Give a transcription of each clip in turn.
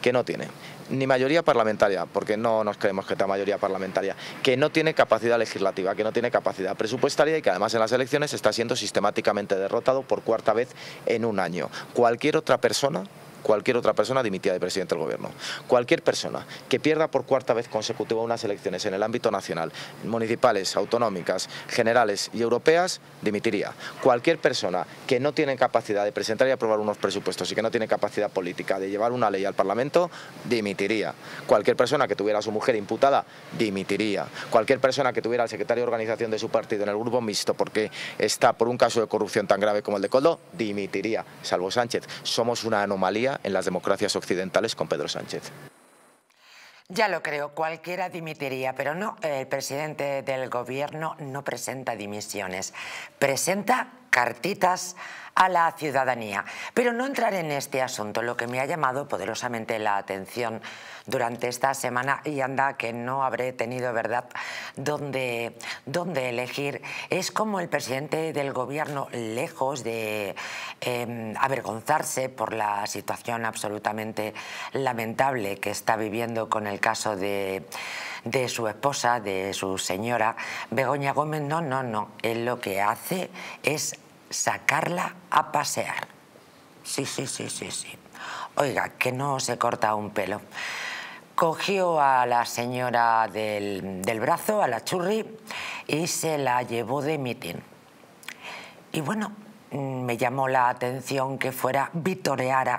que no tiene ni mayoría parlamentaria, porque no nos creemos que tenga mayoría parlamentaria, que no tiene capacidad legislativa, que no tiene capacidad presupuestaria y que además en las elecciones está siendo sistemáticamente derrotado por cuarta vez en un año. Cualquier otra persona dimitía de presidente del gobierno. Cualquier persona que pierda por cuarta vez consecutiva unas elecciones en el ámbito nacional, municipales, autonómicas, generales y europeas, dimitiría. Cualquier persona que no tiene capacidad de presentar y aprobar unos presupuestos y que no tiene capacidad política de llevar una ley al Parlamento, dimitiría. Cualquier persona que tuviera a su mujer imputada, dimitiría. Cualquier persona que tuviera al secretario de organización de su partido en el grupo mixto porque está por un caso de corrupción tan grave como el de Koldo, dimitiría, salvo Sánchez. Somos una anomalía en las democracias occidentales con Pedro Sánchez. Ya lo creo, cualquiera dimitiría, pero no, el presidente del gobierno no presenta dimisiones, presenta cartitas a la ciudadanía. Pero no entraré en este asunto. Lo que me ha llamado poderosamente la atención durante esta semana, y anda que no habré tenido, ¿verdad?, dónde elegir, es como el presidente del gobierno, lejos de avergonzarse por la situación absolutamente lamentable que está viviendo con el caso de su esposa, de su señora Begoña Gómez, no, él lo que hace es sacarla a pasear. Sí. Oiga, que no se corta un pelo. Cogió a la señora del brazo, a la churri, y se la llevó de mitin. Y bueno, me llamó la atención que fuera vitoreada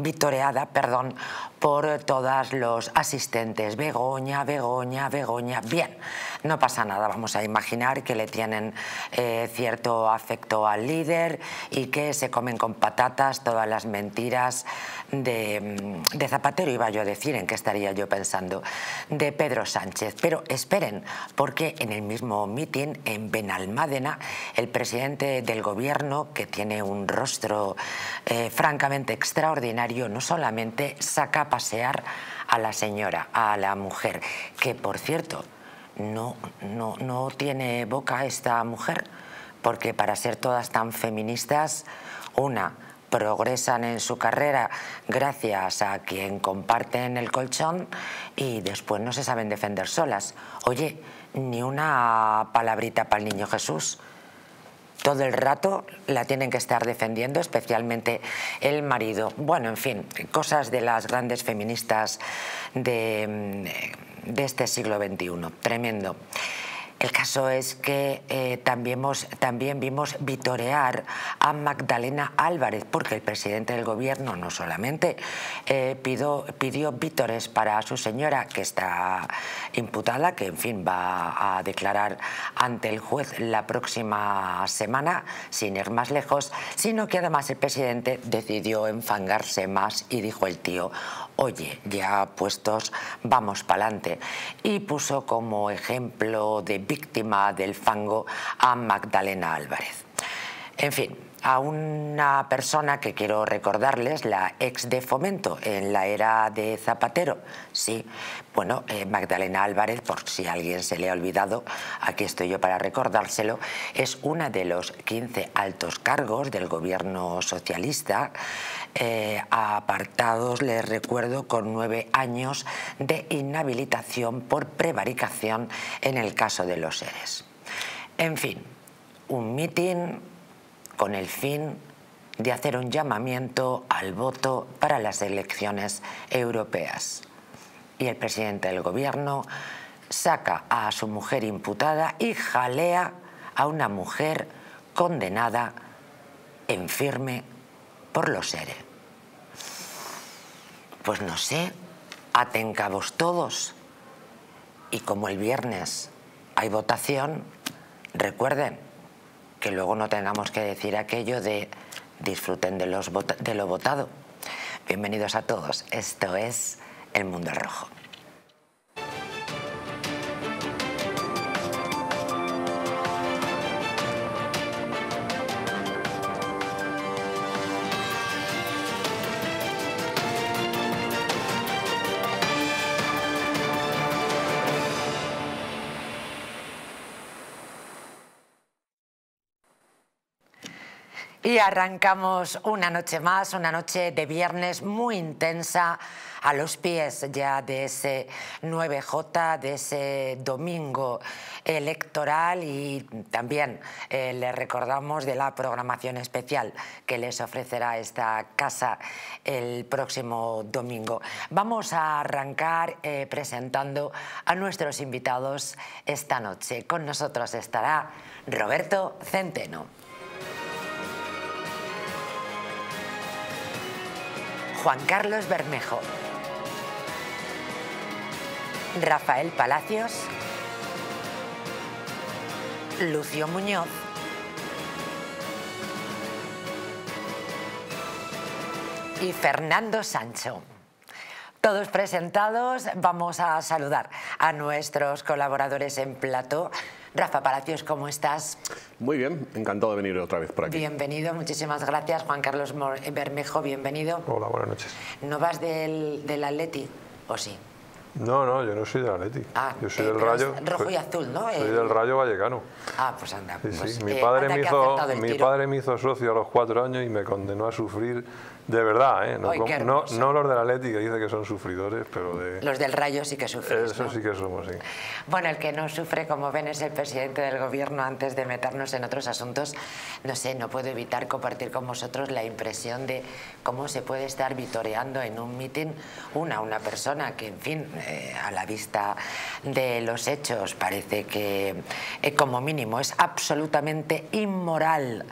por todos los asistentes. Begoña. Bien, no pasa nada, vamos a imaginar que le tienen cierto afecto al líder y que se comen con patatas todas las mentiras de Zapatero, iba yo a decir, ¿en qué estaría yo pensando?, de Pedro Sánchez. Pero esperen, porque en el mismo mitin en Benalmádena, el presidente del gobierno, que tiene un rostro francamente extraordinario, no solamente saca a pasear a la señora, a la mujer, que por cierto no tiene boca esta mujer, porque para ser todas tan feministas, una, progresan en su carrera gracias a quien comparten el colchón y después no se saben defender solas. Oye, ni una palabrita para el niño Jesús. Todo el rato la tienen que estar defendiendo, especialmente el marido. Bueno, en fin, cosas de las grandes feministas de este siglo XXI. Tremendo. El caso es que también vimos vitorear a Magdalena Álvarez, porque el presidente del gobierno no solamente pidió vítores para su señora, que está imputada, que en fin va a declarar ante el juez la próxima semana, sin ir más lejos, sino que además el presidente decidió enfangarse más y dijo el tío: oye, ya puestos, vamos pa'lante. Y puso como ejemplo de víctima del fango a Magdalena Álvarez. En fin, a una persona que quiero recordarles, la ex de Fomento en la era de Zapatero. Sí, bueno, Magdalena Álvarez, por si a alguien se le ha olvidado, aquí estoy yo para recordárselo, es una de los 15 altos cargos del gobierno socialista, apartados, les recuerdo, con 9 años de inhabilitación por prevaricación en el caso de los ERES. En fin, un mitin con el fin de hacer un llamamiento al voto para las elecciones europeas. Y el presidente del gobierno saca a su mujer imputada y jalea a una mujer condenada en firme por los ERE. Pues no sé, aten cabos todos. Y como el viernes hay votación, recuerden que luego no tengamos que decir aquello de disfruten de lo votado. Bienvenidos a todos, esto es El Mundo al Rojo. Y arrancamos una noche más, una noche de viernes muy intensa, a los pies ya de ese 9J, de ese domingo electoral, y también les recordamos de la programación especial que les ofrecerá esta casa el próximo domingo. Vamos a arrancar presentando a nuestros invitados esta noche. Con nosotros estará Roberto Centeno, Juan Carlos Bermejo, Rafael Palacios, Lucio Muñoz y Fernando Sancho. Todos presentados, vamos a saludar a nuestros colaboradores en plató. Rafa Palacios, ¿cómo estás? Muy bien, encantado de venir otra vez por aquí. Bienvenido, muchísimas gracias. Juan Carlos Bermejo, bienvenido. Hola, buenas noches. ¿No vas del Atleti o sí? No, yo no soy del Atleti. Yo soy del Rayo. Rojo y azul, ¿no? Soy del Rayo Vallecano. Ah, pues anda. Sí, pues, sí. Mi padre me hizo socio a los 4 años y me condenó a sufrir. De verdad, ¿eh? No los del Atleti, que dice que son sufridores, pero de... Los del Rayo sí que sufren. Eso, ¿no? Sí que somos, sí. Bueno, el que no sufre, como ven, es el presidente del gobierno. Antes de meternos en otros asuntos, no sé, no puedo evitar compartir con vosotros la impresión de cómo se puede estar vitoreando en un mitin una persona que, en fin, a la vista de los hechos parece que, como mínimo, es absolutamente inmoral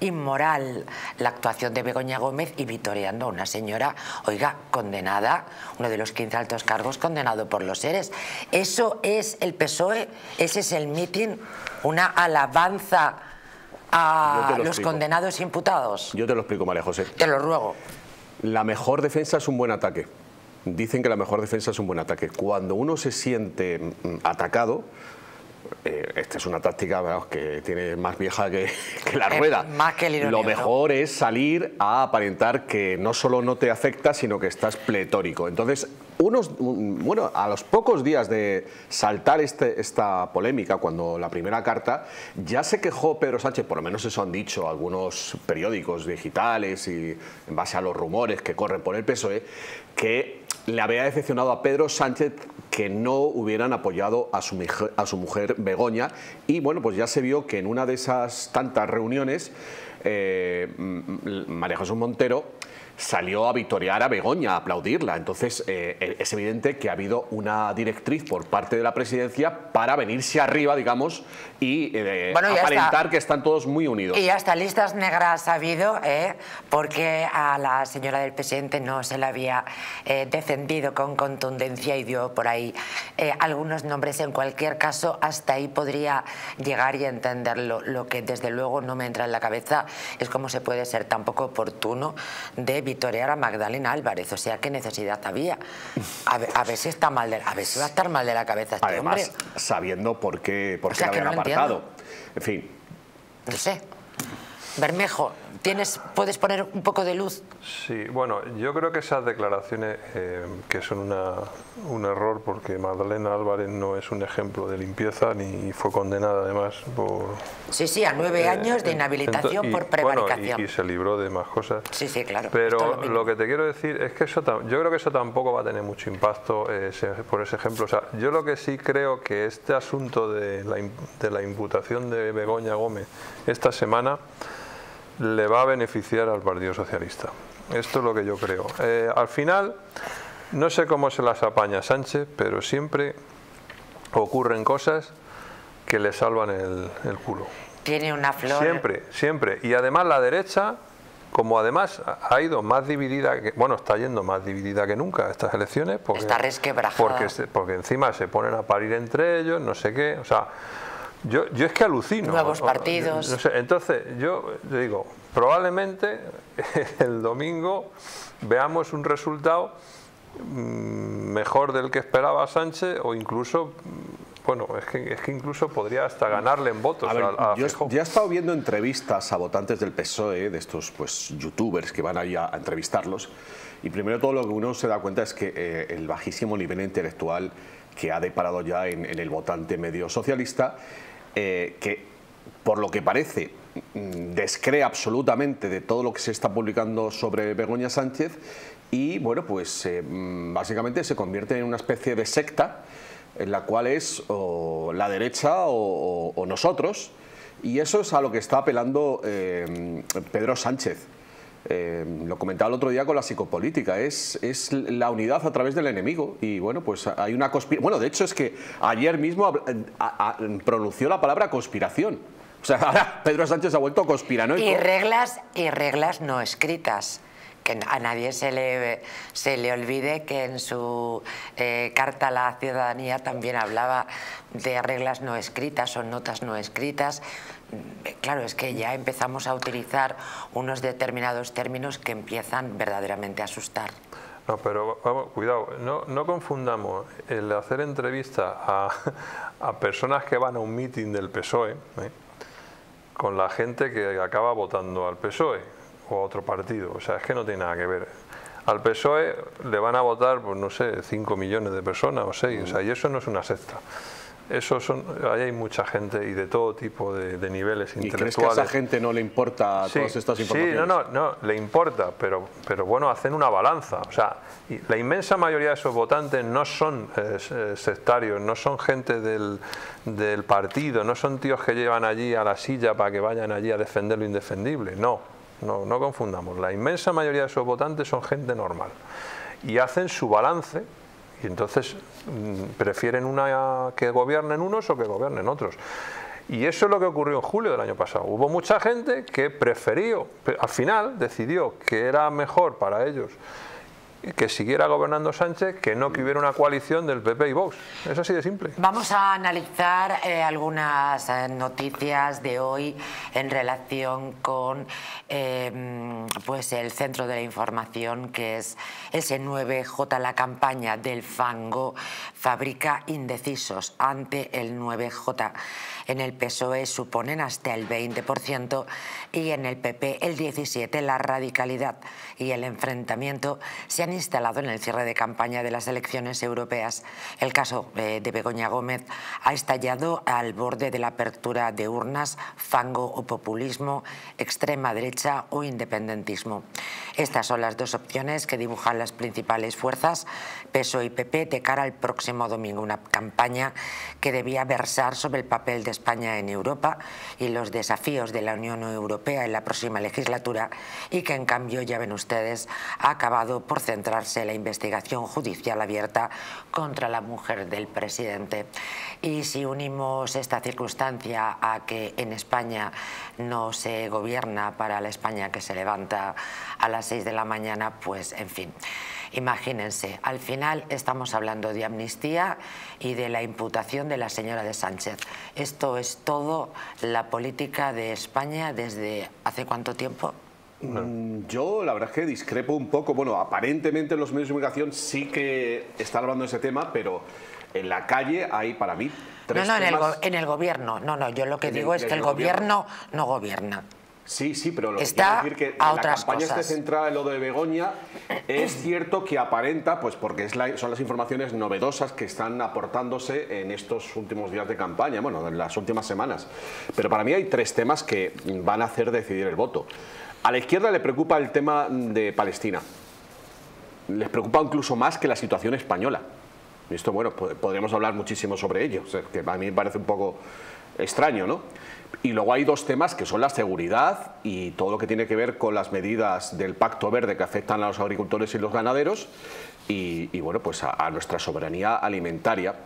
la actuación de Begoña Gómez, y vitoreando a una señora, oiga, condenada, uno de los 15 altos cargos condenado por los ERES. ¿Eso es el PSOE? ¿Ese es el mitin? ¿Una alabanza a los condenados imputados? Yo te lo explico, María José. Te lo ruego. La mejor defensa es un buen ataque. Dicen que la mejor defensa es un buen ataque. Cuando uno se siente atacado, esta es una táctica, vamos, que tiene más vieja que la rueda. Más que el ironio, lo mejor, ¿no?, es salir a aparentar que no solo no te afecta, sino que estás pletórico. Entonces, a los pocos días de saltar esta polémica, cuando la primera carta, ya se quejó Pedro Sánchez, por lo menos eso han dicho algunos periódicos digitales y en base a los rumores que corren por el PSOE, que le había decepcionado a Pedro Sánchez que no hubieran apoyado a su mujer Begoña, y bueno, pues ya se vio que en una de esas tantas reuniones María Jesús Montero salió a vitorear a Begoña, a aplaudirla. Entonces es evidente que ha habido una directriz por parte de la presidencia para venirse arriba, digamos, y aparentar que están todos muy unidos. Y hasta listas negras ha habido, porque a la señora del presidente no se la había defendido con contundencia y dio por ahí algunos nombres. En cualquier caso, hasta ahí podría llegar y entenderlo. Lo que desde luego no me entra en la cabeza es cómo se puede ser tan poco oportuno de vitorear a Magdalena Álvarez. O sea, ¿qué necesidad había? A ver si está mal a ver si va a estar mal de la cabeza este hombre. Además, sabiendo por qué la habían apartado. En fin. No sé. Bermejo, ¿puedes poner un poco de luz? Sí, bueno, yo creo que esas declaraciones que son un error, porque Magdalena Álvarez no es un ejemplo de limpieza, ni fue condenada además por... Sí, a 9 años de inhabilitación por prevaricación. Bueno, y se libró de más cosas. Sí, claro. Pero lo que te quiero decir es que yo creo que eso tampoco va a tener mucho impacto por ese ejemplo. O sea, yo lo que sí creo que este asunto de la imputación de Begoña Gómez esta semana le va a beneficiar al Partido Socialista. Esto es lo que yo creo. Al final, no sé cómo se las apaña Sánchez, pero siempre ocurren cosas que le salvan el culo. Tiene una flor. Siempre. Y además la derecha, como además ha ido más dividida, está yendo más dividida que nunca a estas elecciones, porque, está resquebrajada. Porque encima se ponen a parir entre ellos, no sé qué, o sea... Yo es que alucino. Nuevos partidos. No sé, entonces, yo te digo, probablemente el domingo veamos un resultado mejor del que esperaba Sánchez, o incluso, es que incluso podría hasta ganarle en votos. Yo he estado viendo entrevistas a votantes del PSOE, de estos youtubers que van ahí a entrevistarlos, y primero todo lo que uno se da cuenta es que el bajísimo nivel intelectual que ha deparado ya en el votante medio socialista, que por lo que parece descree absolutamente de todo lo que se está publicando sobre Begoña Sánchez y bueno, pues básicamente se convierte en una especie de secta en la cual es o la derecha o nosotros, y eso es a lo que está apelando Pedro Sánchez. Lo comentaba el otro día con la psicopolítica, es la unidad a través del enemigo, y bueno, pues hay una conspiración. Bueno, de hecho es que ayer mismo pronunció la palabra conspiración. O sea, ahora Pedro Sánchez ha vuelto conspiranoico. Y reglas no escritas. Que a nadie se le olvide que en su carta a la ciudadanía también hablaba de reglas no escritas o notas no escritas. Claro, es que ya empezamos a utilizar unos determinados términos que empiezan verdaderamente a asustar. No, pero vamos, cuidado, no confundamos el hacer entrevista a personas que van a un mitin del PSOE con la gente que acaba votando al PSOE o a otro partido. O sea, es que no tiene nada que ver. Al PSOE le van a votar, pues no sé, 5 millones de personas o 6, o sea, y eso no es una secta. Ahí hay mucha gente y de todo tipo de niveles intelectuales. ¿Y crees que a esa gente no le importa todas estas informaciones? Sí, no, le importa, pero bueno, hacen una balanza. O sea, la inmensa mayoría de esos votantes no son sectarios, no son gente del partido, no son tíos que llevan allí a la silla para que vayan allí a defender lo indefendible. No confundamos. La inmensa mayoría de esos votantes son gente normal y hacen su balance. Y entonces prefieren que gobiernen unos o que gobiernen otros. Y eso es lo que ocurrió en julio del año pasado. Hubo mucha gente que prefirió, al final decidió que era mejor para ellos que siguiera gobernando Sánchez que no que hubiera una coalición del PP y Vox. Es así de simple. Vamos a analizar algunas noticias de hoy en relación con pues el centro de la información, que es S9J. La campaña del fango fabrica indecisos ante el 9J. En el PSOE suponen hasta el 20% y en el PP el 17%. La radicalidad y el enfrentamiento se han instalado en el cierre de campaña de las elecciones europeas. El caso de Begoña Gómez ha estallado al borde de la apertura de urnas, fango o populismo, extrema derecha o independentismo. Estas son las dos opciones que dibujan las principales fuerzas, PSOE y PP, de cara al próximo domingo. Una campaña que debía versar sobre el papel de España en Europa y los desafíos de la Unión Europea en la próxima legislatura, y que en cambio, ya ven ustedes, ha acabado por centrarse en la investigación judicial abierta contra la mujer del presidente. Y si unimos esta circunstancia a que en España no se gobierna para la España que se levanta a las 6 de la mañana, pues en fin. Imagínense, al final estamos hablando de amnistía y de la imputación de la señora de Sánchez. Esto es todo la política de España desde ¿hace cuánto tiempo? Yo la verdad es que discrepo un poco. Bueno, aparentemente los medios de comunicación sí que están hablando de ese tema, pero en la calle hay para mí tres temas. En el gobierno. No, yo lo que digo es que el gobierno no gobierna. Sí, pero lo que quiero decir que la campaña esté centrada en lo de Begoña. Es cierto que aparenta, pues porque son las informaciones novedosas que están aportándose en estos últimos días de campaña, bueno, en las últimas semanas. Pero para mí hay tres temas que van a hacer decidir el voto. A la izquierda le preocupa el tema de Palestina. Les preocupa incluso más que la situación española. Y esto, bueno, podríamos hablar muchísimo sobre ello, o sea, que a mí me parece un poco extraño, ¿no? Y luego hay dos temas que son la seguridad y todo lo que tiene que ver con las medidas del Pacto Verde que afectan a los agricultores y los ganaderos y bueno, pues a nuestra soberanía alimentaria.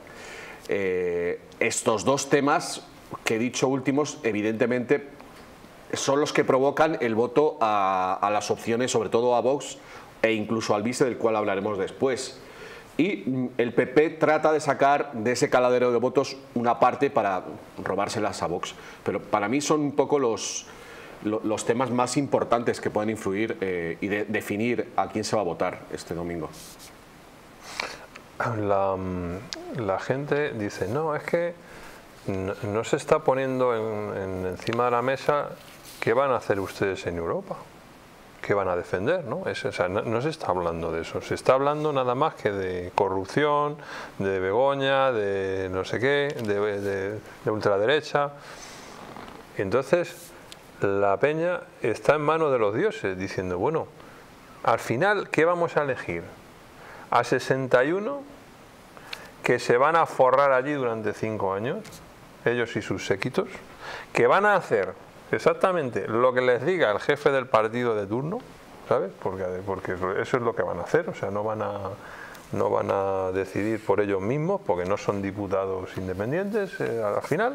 Estos dos temas que he dicho últimos, evidentemente, son los que provocan el voto a las opciones, sobre todo a Vox e incluso al vice, del cual hablaremos después. Y el PP trata de sacar de ese caladero de votos una parte para robárselas a Vox. Pero para mí son un poco los temas más importantes que pueden influir y definir a quién se va a votar este domingo. La gente dice, no, es que no se está poniendo encima de la mesa qué van a hacer ustedes en Europa. Que van a defender, ¿no? O sea, no se está hablando de eso, se está hablando nada más que de corrupción, de Begoña, de no sé qué, de ultraderecha. Y entonces la peña está en manos de los dioses, diciendo, bueno, al final, ¿qué vamos a elegir? ¿A 61 que se van a forrar allí durante 5 años, ellos y sus séquitos, que van a hacer exactamente lo que les diga el jefe del partido de turno, ¿sabes? Porque eso es lo que van a hacer, o sea, no van a decidir por ellos mismos, porque no son diputados independientes al final.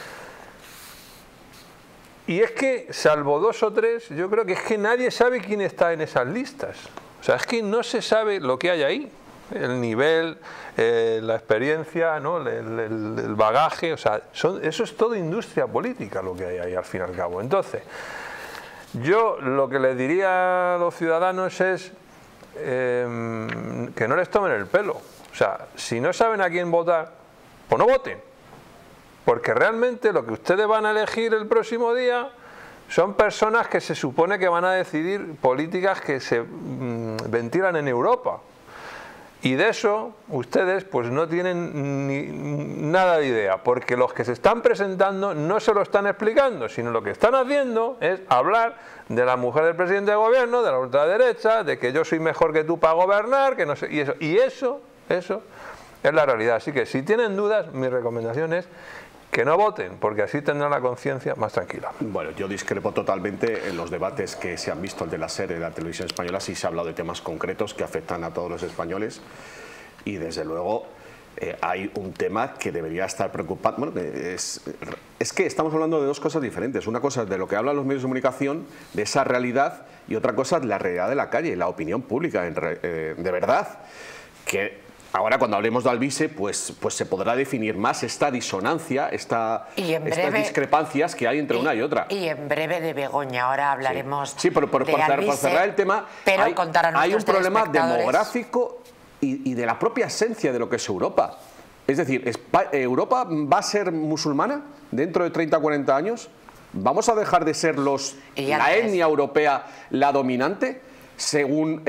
Y es que, salvo 2 o 3, yo creo que es que nadie sabe quién está en esas listas. O sea, es que no se sabe lo que hay ahí. El nivel, la experiencia, ¿no? el bagaje, o sea, eso es todo industria política lo que hay ahí al fin y al cabo. Entonces, yo lo que les diría a los ciudadanos es que no les tomen el pelo. O sea, si no saben a quién votar, pues no voten. Porque realmente lo que ustedes van a elegir el próximo día son personas que se supone que van a decidir políticas que se ventilan en Europa. Y de eso ustedes pues no tienen nada de idea, porque los que se están presentando no se lo están explicando, sino lo que están haciendo es hablar de la mujer del presidente de gobierno, de la ultraderecha, de que yo soy mejor que tú para gobernar, que no sé, y eso es la realidad. Así que si tienen dudas, mi recomendación es que no voten, porque así tendrán la conciencia más tranquila. Bueno, yo discrepo totalmente en los debates que se han visto, el de la SER, de la televisión española. Sí se ha hablado de temas concretos que afectan a todos los españoles y desde luego hay un tema que debería estar preocupando. Bueno, es que estamos hablando de 2 cosas diferentes. Una cosa es de lo que hablan los medios de comunicación, de esa realidad, y otra cosa es la realidad de la calle, la opinión pública, de verdad, que ahora cuando hablemos de Alvise, pues se podrá definir más esta disonancia, estas discrepancias que hay entre una y otra. Y en breve de Begoña, ahora hablaremos por cerrar el tema, pero hay un problema demográfico y de la propia esencia de lo que es Europa. Es decir, ¿Europa va a ser musulmana dentro de 30 o 40 años? ¿Vamos a dejar de ser la etnia europea la dominante según,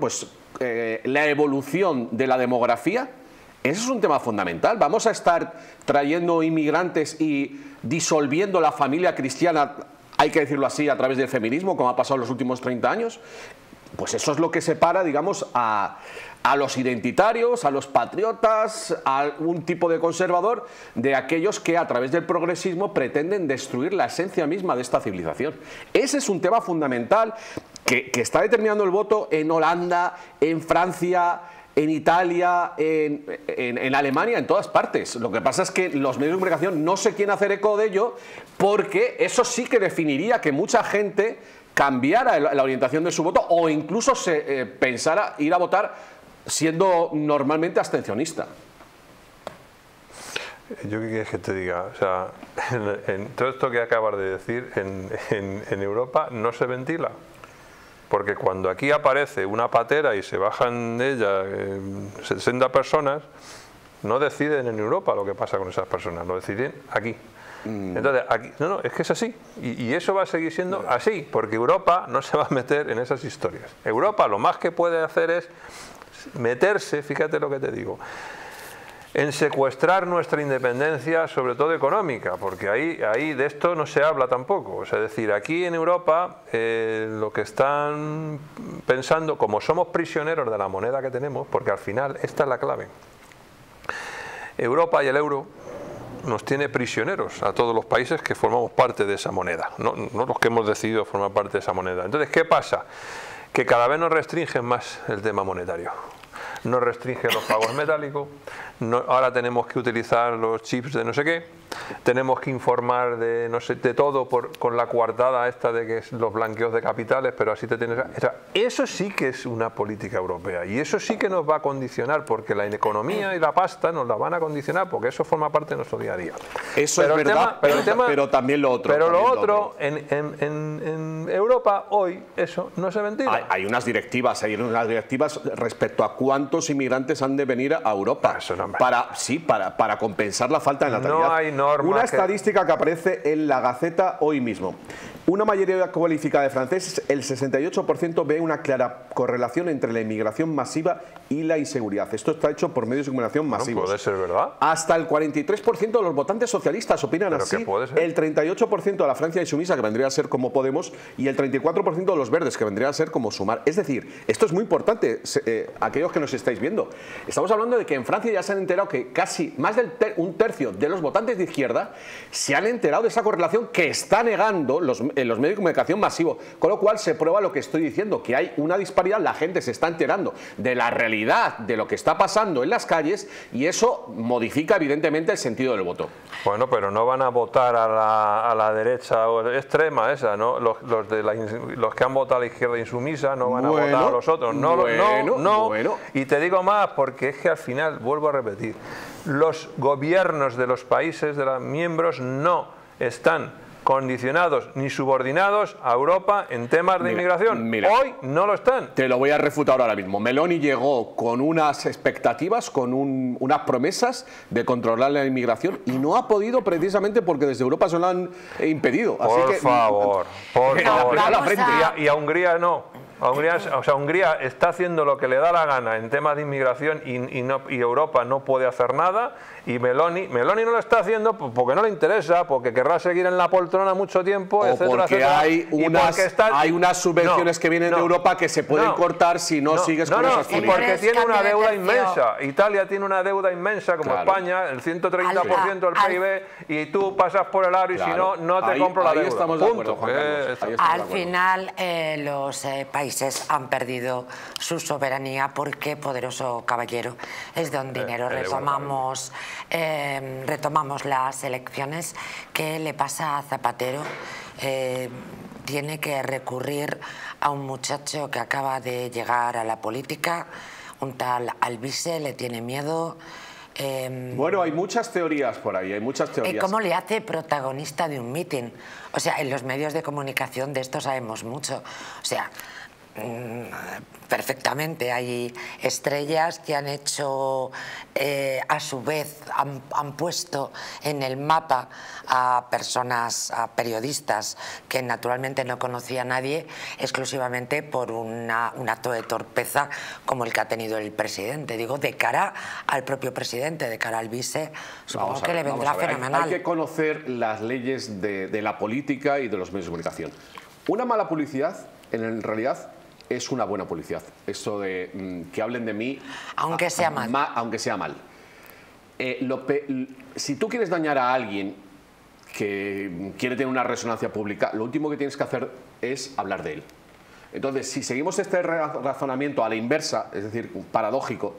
la evolución de la demografía? Ese es un tema fundamental. ¿Vamos a estar trayendo inmigrantes y disolviendo la familia cristiana, hay que decirlo así, a través del feminismo, como ha pasado en los últimos 30 años? Pues eso es lo que separa, digamos, a los identitarios, a los patriotas, a un tipo de conservador, de aquellos que a través del progresismo pretenden destruir la esencia misma de esta civilización. Ese es un tema fundamental que está determinando el voto en Holanda, en Francia, en Italia, en Alemania, en todas partes. Lo que pasa es que los medios de comunicación no se quieren hacer eco de ello, porque eso sí que definiría que mucha gente cambiara la orientación de su voto o incluso se pensara ir a votar siendo normalmente abstencionista. ¿Yo qué quieres que te diga? O sea, en todo esto que acabas de decir, en Europa no se ventila. Porque cuando aquí aparece una patera y se bajan de ella 60 personas, no deciden en Europa lo que pasa con esas personas, lo deciden aquí. Entonces, aquí, no, es que es así. Y eso va a seguir siendo así, porque Europa no se va a meter en esas historias. Europa lo más que puede hacer es meterse, fíjate lo que te digo, en secuestrar nuestra independencia, sobre todo económica, porque ahí de esto no se habla tampoco. O sea, es decir, aquí en Europa lo que están pensando, como somos prisioneros de la moneda que tenemos, porque al final esta es la clave. Europa y el euro nos tiene prisioneros a todos los países que formamos parte de esa moneda, no los que hemos decidido formar parte de esa moneda. Entonces, ¿qué pasa? Que cada vez nos restringen más el tema monetario. Nos restringen los pagos metálicos, ahora tenemos que utilizar los chips de no sé qué, tenemos que informar de no sé de todo con la coartada esta de que es los blanqueos de capitales, pero así te tienes... O sea, eso sí que es una política europea y eso sí que nos va a condicionar, porque la economía y la pasta nos la van a condicionar, porque eso forma parte de nuestro día a día. Eso pero es verdad, pero también lo otro. Pero lo otro, en Europa hoy eso no se ventila. Hay unas directivas respecto a cuántos inmigrantes han de venir a Europa para compensar la falta de natalidad. No hay norma. Una estadística que aparece en la Gaceta hoy mismo. una mayoría cualificada de franceses, el 68% ve una clara correlación entre la inmigración masiva y la inseguridad. Esto está hecho por medios de comunicación masivos. Puede ser verdad. Hasta el 43% de los votantes socialistas opinan así. El 38% de la Francia insumisa, que vendría a ser como Podemos, y el 34% de los verdes, que vendría a ser como Sumar. Es decir, esto es muy importante, aquellos que nos estáis viendo. Estamos hablando de que en Francia ya se han enterado que casi más de un tercio de los votantes de izquierda se han enterado de esa correlación que está negando los medios de comunicación masivos. Con lo cual se prueba lo que estoy diciendo, que hay una disparidad, la gente se está enterando de la realidad de lo que está pasando en las calles y eso modifica evidentemente el sentido del voto. Bueno, pero no van a votar a la derecha extrema esa, ¿no? Los que han votado a la izquierda insumisa no van a votar a los otros. No. Y te digo más, porque es que al final, vuelvo a repetir, los gobiernos de los países, de los miembros, no están condicionados ni subordinados a Europa en temas de inmigración. Hoy no lo están. Te lo voy a refutar ahora mismo. Meloni llegó con unas expectativas, con unas promesas de controlar la inmigración y no ha podido precisamente porque desde Europa se lo han impedido. Por favor. Y a Hungría no. Hungría está haciendo lo que le da la gana en temas de inmigración y Europa no puede hacer nada, y Meloni no lo está haciendo porque no le interesa, porque querrá seguir en la poltrona mucho tiempo, etcétera, porque etcétera. hay unas subvenciones que vienen de Europa que se pueden cortar si no sigues con esas políticas. Y porque tiene una deuda inmensa. Italia tiene una deuda inmensa como España, el 130% del PIB, y tú pasas por el aro y si no, no te compro la deuda. Estamos de acuerdo, Juan Carlos. Al final los países han perdido su soberanía porque, poderoso caballero, es don dinero. Retomamos las elecciones. ¿Qué le pasa a Zapatero? Tiene que recurrir a un muchacho que acaba de llegar a la política, un tal Alvise, le tiene miedo. Bueno, hay muchas teorías por ahí, hay muchas teorías. ¿Cómo le hace protagonista de un mitin? O sea, en los medios de comunicación de esto sabemos mucho. O sea, perfectamente hay estrellas que han hecho, a su vez han puesto en el mapa a personas, a periodistas que naturalmente no conocía a nadie, exclusivamente por un acto de torpeza como el que ha tenido el presidente. Digo, de cara al propio presidente, de cara al vice, supongo que le vendrá fenomenal. Hay que conocer las leyes de la política y de los medios de comunicación. Una mala publicidad, en realidad, es una buena publicidad. Eso de que hablen de mí... Aunque sea mal. Aunque sea mal. Si tú quieres dañar a alguien que quiere tener una resonancia pública, lo último que tienes que hacer es hablar de él. Entonces, si seguimos este razonamiento a la inversa, es decir, paradójico,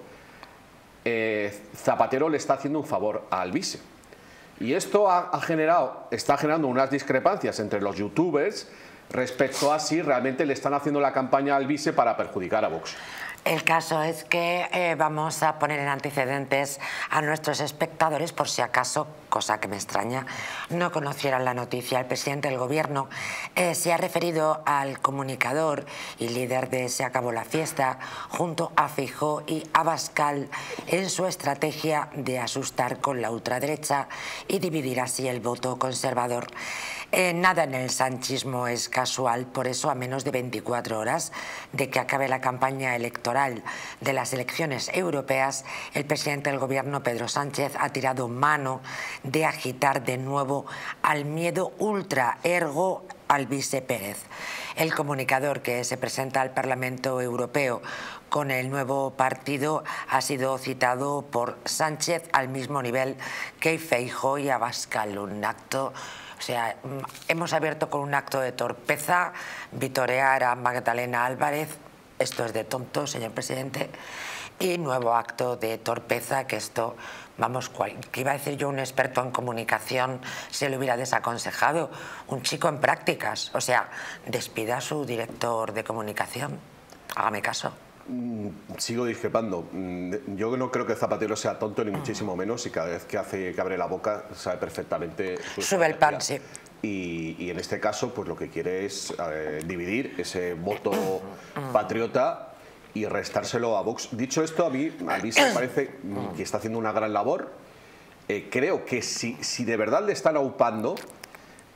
Zapatero le está haciendo un favor a Alvise. Y esto está generando unas discrepancias entre los youtubers respecto a si realmente le están haciendo la campaña al vice para perjudicar a Vox. El caso es que vamos a poner en antecedentes a nuestros espectadores por si acaso, cosa que me extraña, no conocieran la noticia. El presidente del gobierno se ha referido al comunicador y líder de Se acabó la fiesta junto a Feijóo y Abascal en su estrategia de asustar con la ultraderecha y dividir así el voto conservador. Nada en el sanchismo es casual, por eso a menos de 24 horas de que acabe la campaña electoral de las elecciones europeas, el presidente del gobierno, Pedro Sánchez, ha tirado mano de agitar de nuevo al miedo ultra, ergo Alvise Pérez. El comunicador que se presenta al Parlamento Europeo con el nuevo partido ha sido citado por Sánchez al mismo nivel que Feijóo y Abascal, un acto... O sea, hemos abierto con un acto de torpeza, vitorear a Magdalena Álvarez, esto es de tonto, señor presidente, y nuevo acto de torpeza, que esto, vamos, que iba a decir yo un experto en comunicación se lo hubiera desaconsejado, un chico en prácticas, o sea, despida a su director de comunicación, hágame caso. Sigo discrepando. Yo no creo que Zapatero sea tonto ni muchísimo menos, y cada vez que abre la boca sabe perfectamente su sube el pan, sí. Y en este caso pues lo que quiere es dividir ese voto patriota y restárselo a Vox. Dicho esto, a mí me parece que está haciendo una gran labor. Creo que si de verdad le están aupando,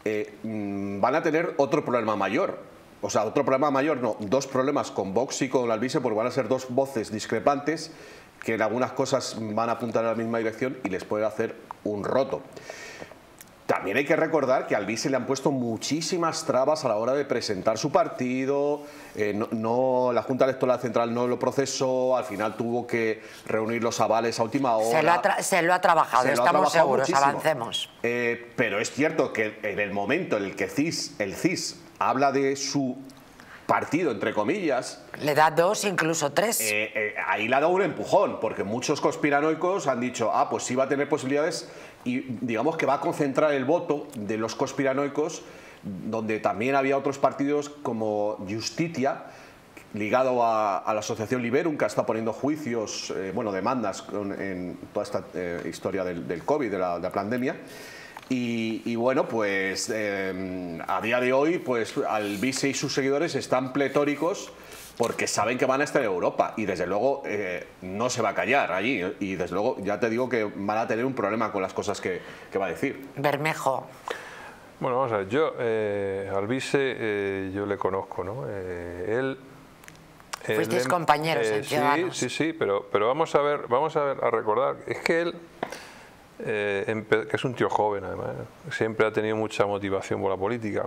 van a tener otro problema mayor. O sea, otro problema mayor, no, dos problemas con Vox y con Alvise, porque van a ser dos voces discrepantes que en algunas cosas van a apuntar a la misma dirección y les puede hacer un roto. También hay que recordar que a Alvise le han puesto muchísimas trabas a la hora de presentar su partido, la Junta Electoral Central no lo procesó, al final tuvo que reunir los avales a última hora. Se lo ha trabajado, estamos seguros, muchísimo. Avancemos. Pero es cierto que en el momento en el que el CIS habla de su partido, entre comillas... Le da 2, incluso 3. Ahí le ha dado un empujón, porque muchos conspiranoicos han dicho, pues sí va a tener posibilidades, y digamos que va a concentrar el voto de los conspiranoicos, donde también había otros partidos como Justitia, ligado a la asociación Liberum, que está poniendo juicios, demandas en toda esta historia del COVID, de la pandemia. Y bueno, pues a día de hoy, pues Alvise y sus seguidores están pletóricos porque saben que van a estar en Europa y desde luego no se va a callar allí, y desde luego ya te digo que van a tener un problema con las cosas que va a decir. Bermejo. Bueno, vamos a ver, yo Alvise yo le conozco, ¿no? Fuisteis compañeros en Ciudadanos. Sí, pero vamos a recordar, es que él, que es un tío joven además, siempre ha tenido mucha motivación por la política.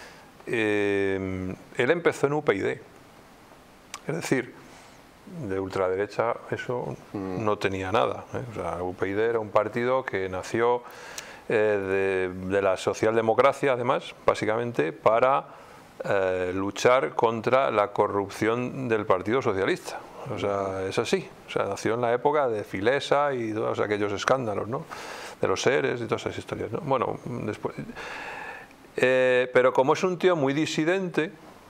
Él empezó en UPyD, es decir, de ultraderecha eso no tenía nada, ¿eh? O sea, UPyD era un partido que nació de la socialdemocracia, además, básicamente, para luchar contra la corrupción del Partido Socialista. O sea, es así. O sea, nació en la época de Filesa y todos aquellos escándalos, ¿no? De los seres y todas esas historias, ¿no? Bueno, después... pero como es un tío muy disidente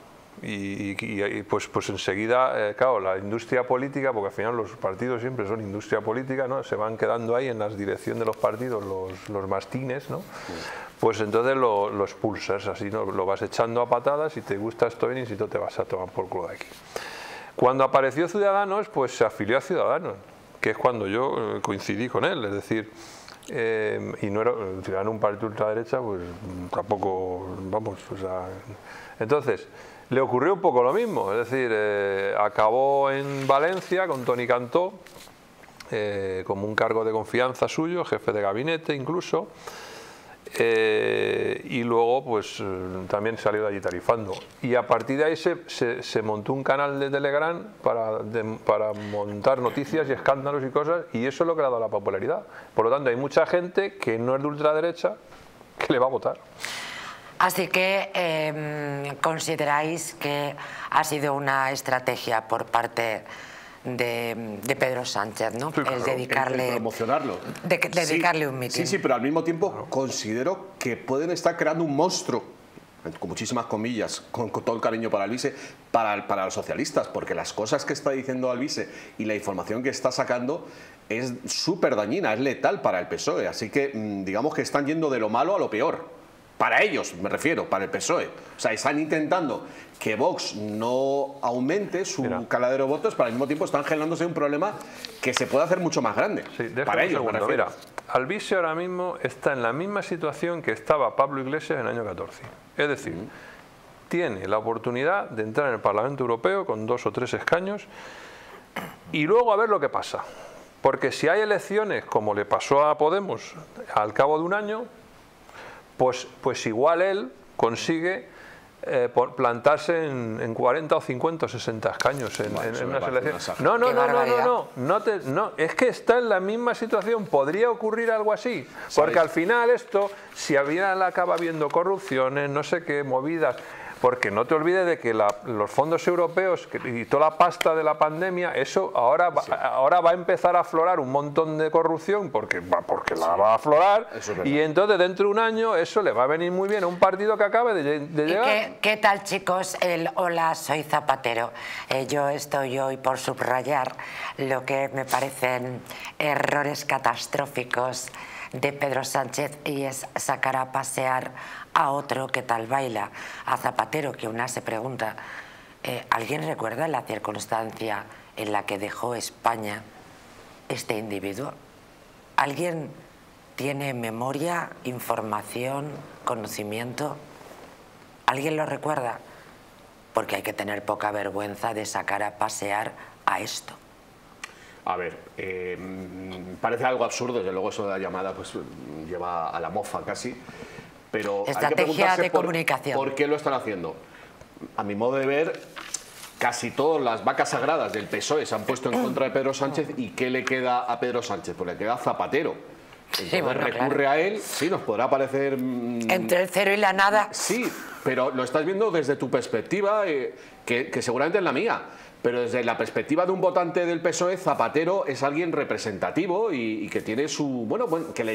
pues enseguida, claro, la industria política, porque al final los partidos siempre son industria política, ¿no? Se van quedando ahí en la dirección de los partidos los mastines, ¿no? Pues entonces lo expulsas, así, ¿no? Lo vas echando a patadas y te gusta esto bien y si no te vas a tomar por culo de aquí. Cuando apareció Ciudadanos, pues se afilió a Ciudadanos, que es cuando yo coincidí con él, es decir, y no era Ciudadanos un partido ultraderecha, pues tampoco, vamos, o sea, entonces le ocurrió un poco lo mismo, es decir, acabó en Valencia con Toni Cantó, como un cargo de confianza suyo, jefe de gabinete incluso, y luego pues también salió de allí tarifando, y a partir de ahí se montó un canal de Telegram para montar noticias y escándalos y cosas, y eso es lo que le ha dado la popularidad. Por lo tanto, hay mucha gente que no es de ultraderecha que le va a votar. Así que consideráis que ha sido una estrategia por parte de Pedro Sánchez, ¿no? Sí, claro, el dedicarle, el promocionarlo. Dedicarle un mitin. Sí, pero al mismo tiempo considero que pueden estar creando un monstruo, con muchísimas comillas, con todo el cariño para Alvise, para los socialistas, porque las cosas que está diciendo Alvise y la información que está sacando es súper dañina, es letal para el PSOE, así que digamos que están yendo de lo malo a lo peor. Para ellos, me refiero, para el PSOE. O sea, están intentando que Vox no aumente su caladero de votos, pero al mismo tiempo están generándose un problema que se puede hacer mucho más grande. Sí, para ellos, me refiero. Mira, Alvise ahora mismo está en la misma situación que estaba Pablo Iglesias en el año 14. Es decir, tiene la oportunidad de entrar en el Parlamento Europeo con 2 o 3 escaños y luego a ver lo que pasa. Porque si hay elecciones, como le pasó a Podemos al cabo de un año, pues igual él consigue plantarse en 40 o 50 o 60 escaños en unas elecciones. No, es que está en la misma situación, podría ocurrir algo así, porque al final esto, si acaba habiendo corrupciones, no sé qué, movidas, porque no te olvides de que los fondos europeos y toda la pasta de la pandemia, eso ahora va a empezar a aflorar un montón de corrupción, porque la va a aflorar, y entonces dentro de un año eso le va a venir muy bien a un partido que acabe de llegar. ¿Qué tal, chicos? Hola, soy Zapatero. Yo estoy hoy por subrayar lo que me parecen errores catastróficos de Pedro Sánchez, y es sacar a pasear a otro que tal baila, a Zapatero, que una se pregunta, ¿alguien recuerda la circunstancia en la que dejó España este individuo? ¿Alguien tiene memoria, información, conocimiento? ¿Alguien lo recuerda? Porque hay que tener poca vergüenza de sacar a pasear a esto. A ver, parece algo absurdo, desde luego eso de la llamada pues lleva a la mofa casi, pero estrategia de comunicación. ¿Por qué lo están haciendo? A mi modo de ver, casi todas las vacas sagradas del PSOE se han puesto en contra de Pedro Sánchez. ¿Y qué le queda a Pedro Sánchez? Pues le queda Zapatero. Entonces sí, bueno, recurre a él, sí, nos podrá parecer... entre el cero y la nada. Sí, pero lo estás viendo desde tu perspectiva, que seguramente es la mía. Pero desde la perspectiva de un votante del PSOE, Zapatero es alguien representativo y que tiene su... Bueno, que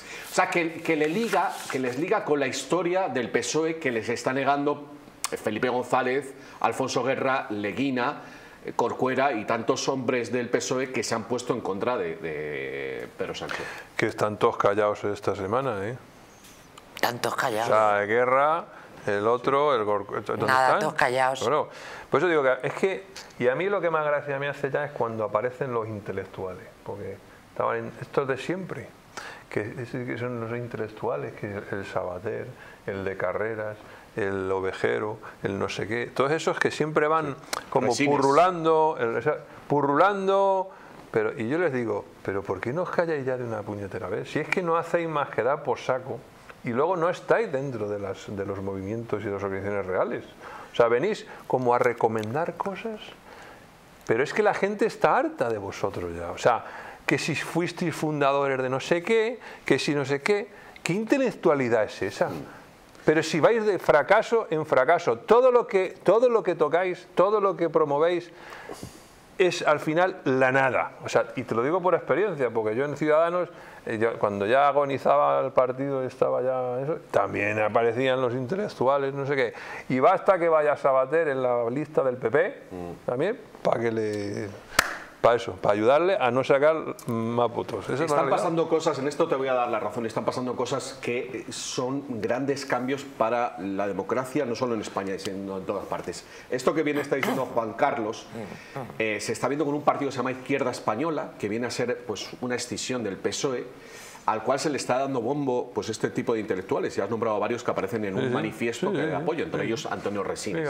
les liga con la historia del PSOE que les está negando Felipe González, Alfonso Guerra, Leguina, Corcuera y tantos hombres del PSOE que se han puesto en contra de Pedro Sánchez. Que están todos callados esta semana, ¿eh? Tantos callados. O sea, Guerra, el otro, el Corcuera... Nada, todos callados. Bueno, por eso digo que es que... Y a mí lo que más gracia me hace ya es cuando aparecen los intelectuales, porque estaban estos de siempre, que son los intelectuales, que el Sabater, el de Carreras, el Ovejero, el no sé qué, todos esos que siempre van como purrulando, pero y yo les digo, pero ¿por qué no os calláis ya de una puñetera vez? Si es que no hacéis más que dar por saco y luego no estáis dentro de los movimientos y de las organizaciones reales. O sea, venís como a recomendar cosas, pero es que la gente está harta de vosotros ya. O sea, que si fuisteis fundadores de no sé qué, que si no sé qué, ¿qué intelectualidad es esa? Pero si vais de fracaso en fracaso, todo lo que tocáis, todo lo que promovéis es al final la nada. O sea, y te lo digo por experiencia, porque yo en Ciudadanos, cuando ya agonizaba el partido, estaba ya eso, también aparecían los intelectuales, no sé qué. Y basta que vaya Sabater en la lista del PP, también, para que le... Para eso, para ayudarle a no sacar más votos. Están pasando cosas, en esto te voy a dar la razón, están pasando cosas que son grandes cambios para la democracia, no solo en España, sino en todas partes. Esto que está diciendo Juan Carlos, se está viendo con un partido que se llama Izquierda Española, que viene a ser pues una escisión del PSOE, al cual se le está dando bombo pues este tipo de intelectuales. Ya has nombrado varios que aparecen en un manifiesto que apoyo, entre ellos Antonio Resines.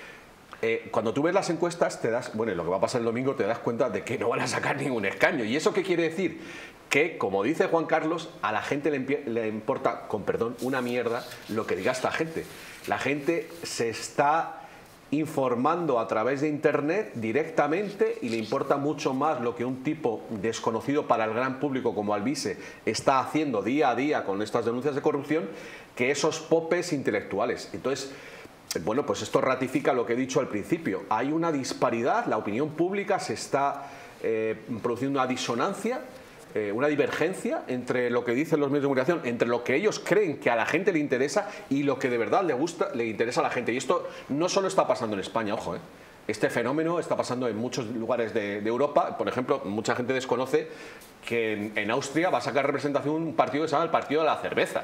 Cuando tú ves las encuestas, bueno, lo que va a pasar el domingo, te das cuenta de que no van a sacar ningún escaño. ¿Y eso qué quiere decir? Que, como dice Juan Carlos, a la gente le importa, con perdón, una mierda lo que diga esta gente. La gente se está informando a través de internet directamente y le importa mucho más lo que un tipo desconocido para el gran público como Alvise está haciendo día a día con estas denuncias de corrupción que esos popes intelectuales. Entonces, bueno, pues esto ratifica lo que he dicho al principio. Hay una disparidad, la opinión pública se está produciendo una disonancia, una divergencia entre lo que dicen los medios de comunicación, entre lo que ellos creen que a la gente le interesa y lo que de verdad le interesa a la gente. Y esto no solo está pasando en España, ojo, este fenómeno está pasando en muchos lugares de Europa. Por ejemplo, mucha gente desconoce que en Austria va a sacar representación un partido que se llama el Partido de la Cerveza.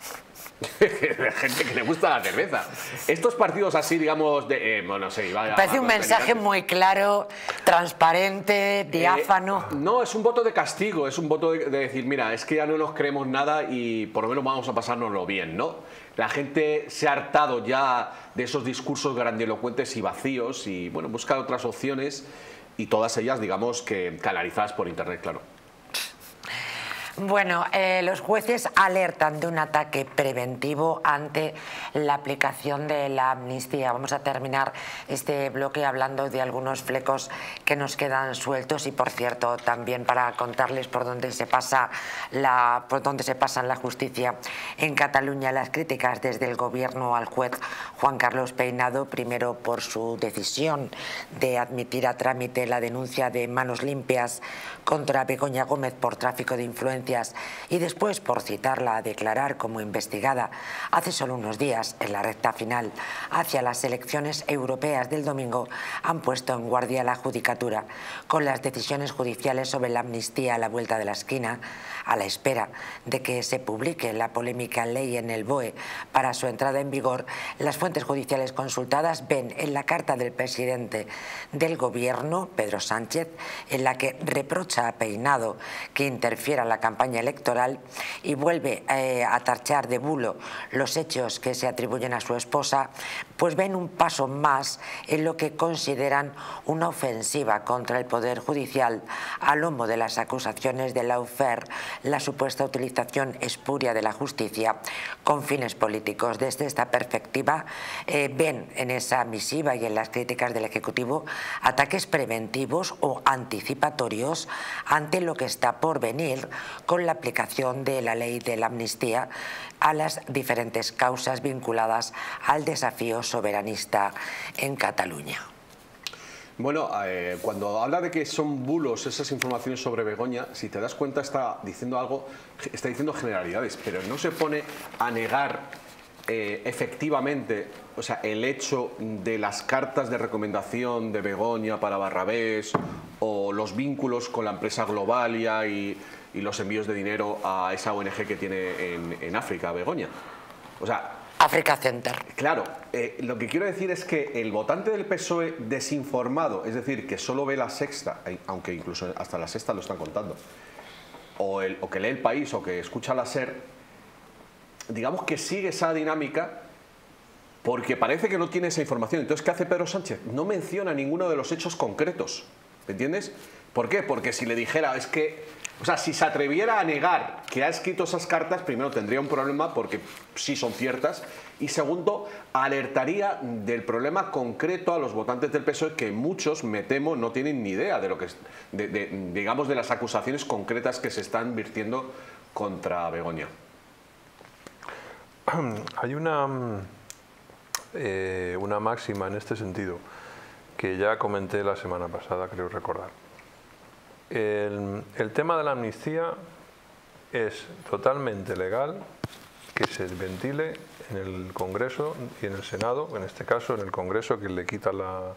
De gente que le gusta la cerveza. Estos partidos así, digamos, bueno, sí, parece un mensaje muy claro, transparente, diáfano. No, es un voto de castigo, es un voto de decir, mira, es que ya no nos creemos nada y por lo menos vamos a pasárnoslo bien, ¿no? La gente se ha hartado ya de esos discursos grandilocuentes y vacíos y, bueno, busca otras opciones y todas ellas, digamos, que canalizadas por internet, claro. Bueno, los jueces alertan de un ataque preventivo ante la aplicación de la amnistía. Vamos a terminar este bloque hablando de algunos flecos que nos quedan sueltos y, por cierto, también para contarles por dónde se pasa la justicia en Cataluña. Las críticas desde el gobierno al juez Juan Carlos Peinado, primero por su decisión de admitir a trámite la denuncia de Manos Limpias contra Begoña Gómez por tráfico de influencias y después por citarla a declarar como investigada hace solo unos días en la recta final hacia las elecciones europeas del domingo, han puesto en guardia la judicatura con las decisiones judiciales sobre la amnistía a la vuelta de la esquina, a la espera de que se publique la polémica ley en el BOE para su entrada en vigor. Las fuentes judiciales consultadas ven en la carta del presidente del gobierno, Pedro Sánchez, en la que reprocha a Peinado que interfiera en la campaña campaña electoral y vuelve a tachar de bulo los hechos que se atribuyen a su esposa, pues ven un paso más en lo que consideran una ofensiva contra el Poder Judicial a lomo de las acusaciones de lawfare, la supuesta utilización espuria de la justicia con fines políticos. Desde esta perspectiva ven en esa misiva y en las críticas del Ejecutivo ataques preventivos o anticipatorios ante lo que está por venir con la aplicación de la ley de la amnistía a las diferentes causas vinculadas al desafío soberanista en Cataluña. Bueno, cuando habla de que son bulos esas informaciones sobre Begoña, si te das cuenta está diciendo algo, está diciendo generalidades, pero no se pone a negar efectivamente, o sea, el hecho de las cartas de recomendación de Begoña para Barrabés o los vínculos con la empresa Globalia y los envíos de dinero a esa ONG que tiene en África, Begoña. O sea, Africa Center. Claro, lo que quiero decir es que el votante del PSOE desinformado, es decir, que solo ve La Sexta, aunque incluso hasta La Sexta lo están contando, o que lee El País o que escucha la SER, digamos que sigue esa dinámica porque parece que no tiene esa información. Entonces, ¿qué hace Pedro Sánchez? No menciona ninguno de los hechos concretos, ¿entiendes? ¿Por qué? Porque si le dijera, es que, o sea, si se atreviera a negar que ha escrito esas cartas, primero tendría un problema porque sí son ciertas, y segundo, alertaría del problema concreto a los votantes del PSOE, que muchos, me temo, no tienen ni idea de lo que digamos, de las acusaciones concretas que se están virtiendo contra Begoña. Hay una máxima en este sentido que ya comenté la semana pasada, creo recordar. El tema de la amnistía es totalmente legal que se ventile en el Congreso y en el Senado, en este caso en el Congreso, que le quita la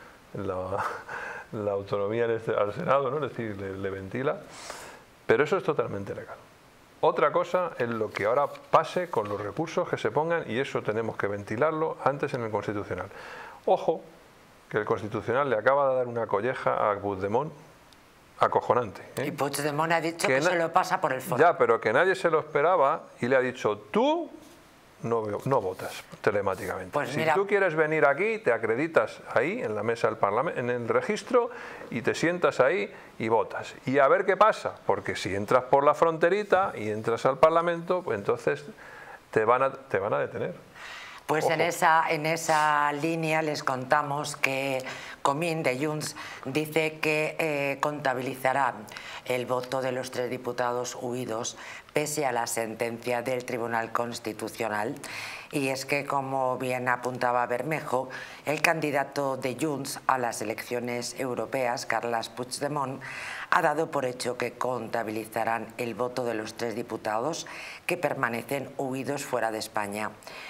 autonomía al Senado, ¿no? Es decir, le ventila, pero eso es totalmente legal. Otra cosa es lo que ahora pase con los recursos que se pongan, y eso tenemos que ventilarlo antes en el Constitucional. Ojo, que el Constitucional le acaba de dar una colleja a Puigdemont acojonante. Y Puigdemont ha dicho que se lo pasa por el forro. Ya, pero que nadie se lo esperaba y le ha dicho, tú no votas telemáticamente. Pues si mira, tú quieres venir aquí, te acreditas ahí en la mesa del Parlamento, en el registro, y te sientas ahí y votas. Y a ver qué pasa, porque si entras por la fronterita y entras al Parlamento, pues entonces te van a detener. Pues en esa línea les contamos que Comín de Junts dice que contabilizará el voto de los 3 diputados huidos pese a la sentencia del Tribunal Constitucional. Y es que, como bien apuntaba Bermejo, el candidato de Junts a las elecciones europeas, Carles Puigdemont, ha dado por hecho que contabilizarán el voto de los 3 diputados que permanecen huidos fuera de España.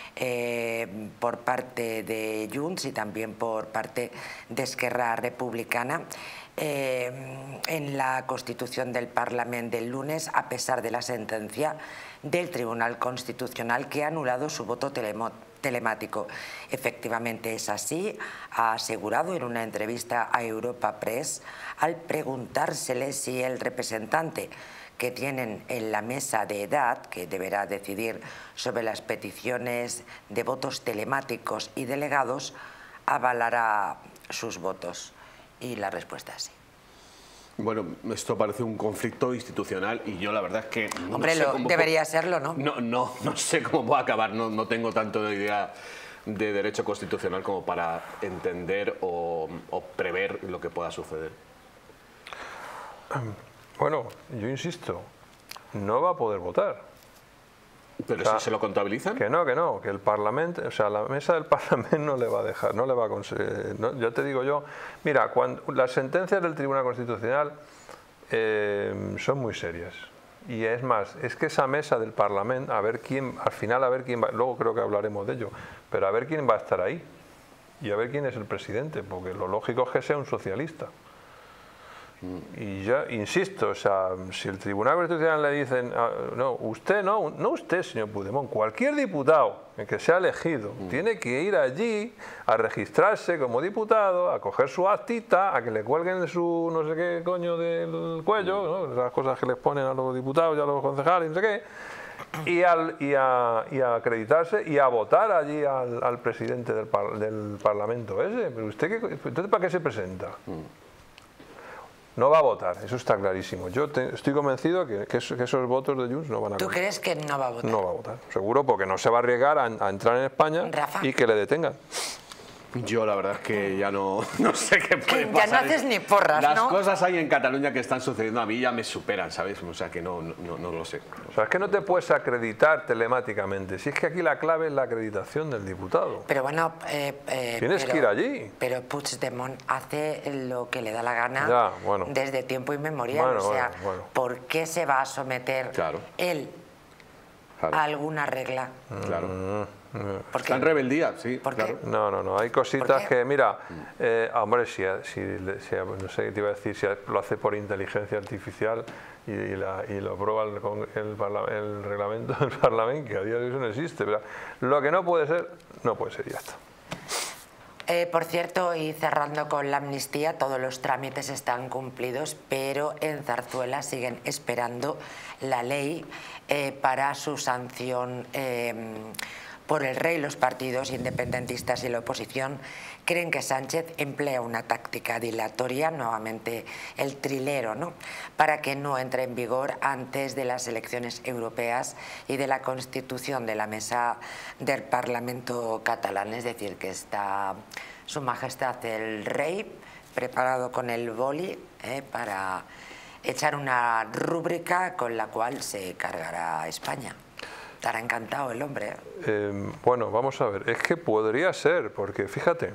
Por parte de Junts y también por parte de Esquerra Republicana. En la Constitución del Parlamento del lunes, a pesar de la sentencia del Tribunal Constitucional que ha anulado su voto telemático. Efectivamente es así, ha asegurado en una entrevista a Europa Press al preguntársele si el representante que tienen en la mesa de edad, que deberá decidir sobre las peticiones de votos telemáticos y delegados, avalará sus votos. Y la respuesta es sí. Bueno, esto parece un conflicto institucional y yo la verdad es que... Hombre, debería serlo, ¿no? No sé cómo va a acabar, no tengo tanto de idea de derecho constitucional como para entender o prever lo que pueda suceder. Bueno, yo insisto, no va a poder votar. ¿Pero si se lo contabilizan? Que no, que el Parlamento, o sea, la mesa del Parlamento no le va a dejar, no le va a conseguir. No, ya te digo yo, mira, cuando las sentencias del Tribunal Constitucional son muy serias. Y es más, es que esa mesa del Parlamento, al final a ver quién va, luego creo que hablaremos de ello, pero a ver quién va a estar ahí y a ver quién es el presidente, porque lo lógico es que sea un socialista. Y yo insisto, o sea, si el Tribunal Constitucional le dicen, no, usted no usted, señor Puigdemont, cualquier diputado que sea elegido tiene que ir allí a registrarse como diputado, a coger su actita, a que le cuelguen su no sé qué coño del cuello, ¿no? Esas cosas que les ponen a los diputados y a los concejales, no sé qué, y a acreditarse y a votar allí al presidente del Parlamento ese. Pero usted, ¿entonces para qué se presenta? No va a votar, eso está clarísimo. Yo estoy convencido que esos votos de Junts no van a ¿Tú crees que no va a votar? No va a votar, seguro, porque no se va a arriesgar a entrar en España, Rafa. y que le detengan. Yo la verdad es que ya no sé qué puede Ya pasar. no haces ni porras, Las ¿no? cosas ahí en Cataluña que están sucediendo a mí ya me superan, ¿sabes? O sea que no lo sé. O sea, es que no te puedes acreditar telemáticamente. Si es que aquí la clave es la acreditación del diputado. Pero bueno, Tienes que ir allí. Pero Puigdemont hace lo que le da la gana Ya, bueno. desde tiempo inmemorial. Bueno, o sea, bueno. ¿por qué se va a someter Claro. él Claro. a alguna regla? Claro. ¿Por Está en qué? rebeldía, sí, ¿Por qué? claro. No, hay cositas ¿Por qué? que, mira, hombre, si no sé qué te iba a decir, si lo hace por inteligencia artificial y lo aprueba el reglamento del Parlamento, que a día de hoy eso no existe, pero lo que no puede ser y ya está. Por cierto, y cerrando con la amnistía, todos los trámites están cumplidos, pero en Zarzuela siguen esperando la ley para su sanción por el rey. Los partidos independentistas y la oposición creen que Sánchez emplea una táctica dilatoria, nuevamente el trilero, ¿no?, para que no entre en vigor antes de las elecciones europeas y de la constitución de la mesa del Parlamento catalán. Es decir, que está Su Majestad el Rey preparado con el boli para echar una rúbrica con la cual se cargará a España. Estará encantado el hombre. Bueno, vamos a ver, es que podría ser, porque fíjate,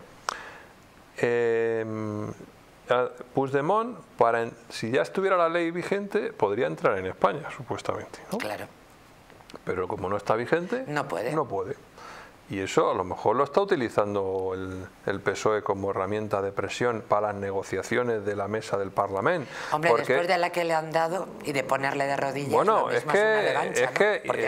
Puigdemont, si ya estuviera la ley vigente, podría entrar en España, supuestamente, ¿no? Claro. Pero como no está vigente, No puede. No puede. Y eso a lo mejor lo está utilizando el PSOE como herramienta de presión para las negociaciones de la mesa del Parlamento. Hombre, después de la que le han dado y de ponerle de rodillas, bueno, lo mismo es una revancha, ¿no?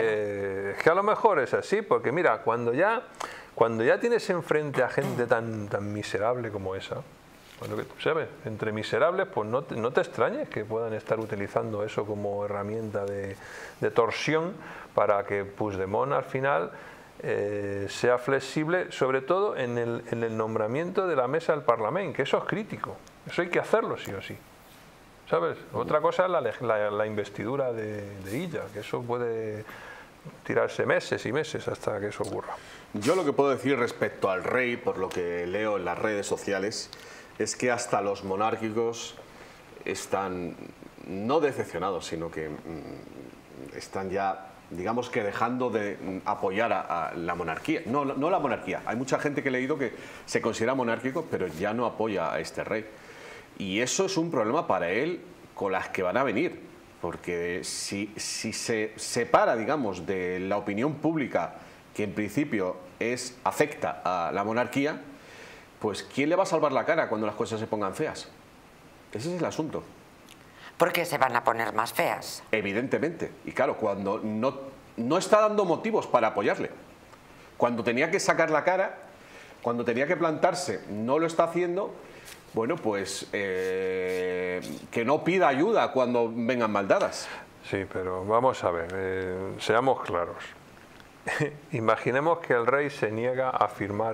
es que a lo mejor es así, porque mira, cuando ya tienes enfrente a gente tan miserable como esa, bueno, ¿sabes? Entre miserables, pues no te extrañes que puedan estar utilizando eso como herramienta de torsión para que Puigdemont al final sea flexible, sobre todo en el nombramiento de la mesa del Parlamento, que eso es crítico, eso hay que hacerlo sí o sí, ¿sabes? Otra cosa es la investidura de Illa, que eso puede tirarse meses y meses hasta que eso ocurra. Yo lo que puedo decir respecto al rey, por lo que leo en las redes sociales, es que hasta los monárquicos están no decepcionados, sino que están ya, digamos que dejando de apoyar a la monarquía. No la monarquía. Hay mucha gente que he leído que se considera monárquico, pero ya no apoya a este rey. Y eso es un problema para él con las que van a venir. Porque si se separa, digamos, de la opinión pública, que en principio afecta a la monarquía, pues ¿quién le va a salvar la cara cuando las cosas se pongan feas? Ese es el asunto. Porque se van a poner más feas. Evidentemente. Y claro, cuando no está dando motivos para apoyarle, cuando tenía que sacar la cara, cuando tenía que plantarse, no lo está haciendo, bueno, pues que no pida ayuda cuando vengan maldadas. Sí, pero vamos a ver, seamos claros. Imaginemos que el rey se niega a firmar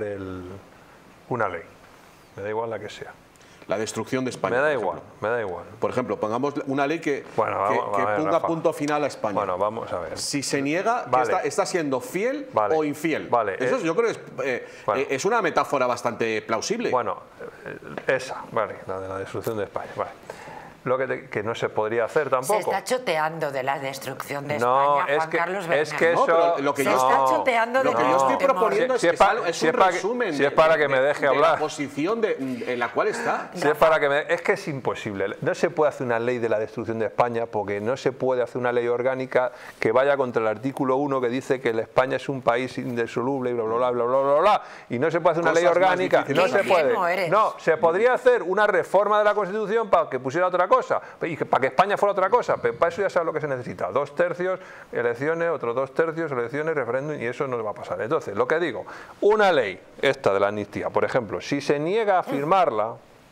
una ley, me da igual la que sea. La destrucción de España. Me da igual. Por ejemplo, pongamos una ley que ver, ponga Rafa, punto final a España. Bueno, vamos a ver. Si se niega, Vale. está siendo fiel o infiel. Vale. Eso yo creo que es una metáfora bastante plausible. Bueno, esa, vale, la de la destrucción de España, vale. Lo que no se podría hacer tampoco. Se está choteando de la destrucción de No, España, Juan Carlos Bernal. es que No, eso... pero lo que Se yo- está choteando de Lo que yo estoy proponiendo es un resumen si es para que me deje de hablar. la posición en la cual está. Si es para que es que es imposible. No se puede hacer una ley de la destrucción de España porque no se puede hacer una ley orgánica que vaya contra el artículo 1 que dice que España es un país indisoluble y bla, bla, bla, bla, bla, bla, bla. Y no se puede hacer una Cosas ley más orgánica. difíciles. No se Qué ingenuo puede. eres. No, se podría hacer una reforma de la Constitución para que pusiera otra cosa. cosa, y para que España fuera otra cosa, pero para eso ya sabes lo que se necesita, 2 tercios, elecciones, otros 2 tercios, elecciones, referéndum, y eso no va a pasar. Entonces, lo que digo, una ley, esta de la amnistía, por ejemplo, si se niega a firmarla,